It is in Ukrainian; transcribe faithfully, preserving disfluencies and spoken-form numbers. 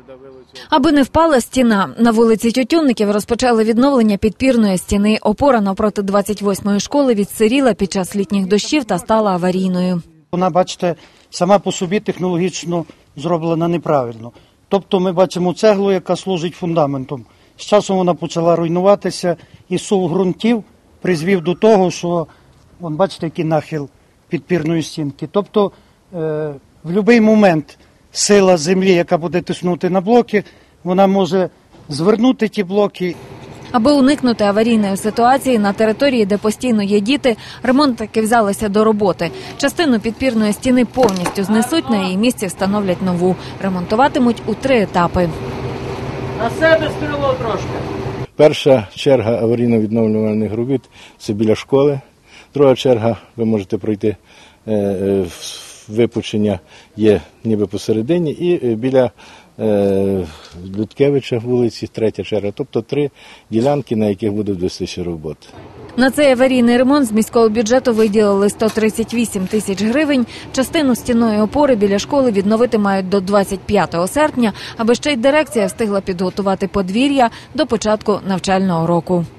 Аби не впала стіна, на вулиці Тютюнників розпочали відновлення підпірної стіни. Опора навпроти двадцять восьмої школи відсиріла під час літніх дощів та стала аварійною. Вона, бачите, сама по собі технологічно зроблена неправильно. Тобто ми бачимо цеглу, яка служить фундаментом. З часом вона почала руйнуватися і сув ґрунтів призвів до того, що, вон, бачите, який нахил підпірної стінки. Тобто е, в будь-який момент сила землі, яка буде тиснути на блоки, вона може звернути ті блоки. Аби уникнути аварійної ситуації, на території, де постійно є діти, ремонтники взялися до роботи. Частину підпірної стіни повністю знесуть, на її місці встановлять нову. Ремонтуватимуть у три етапи. На себе стріло трошки. Перша черга аварійно-відновлювальних робіт – це біля школи. Друга черга, ви можете пройти випучення, є ніби посередині, і біля Людкевича вулиці, третя черга. Тобто три ділянки, на яких будуть вестися роботи. На цей аварійний ремонт з міського бюджету виділили сто тридцять вісім тисяч гривень. Частину стінної опори біля школи відновити мають до двадцять п'ятого серпня, аби ще й дирекція встигла підготувати подвір'я до початку навчального року.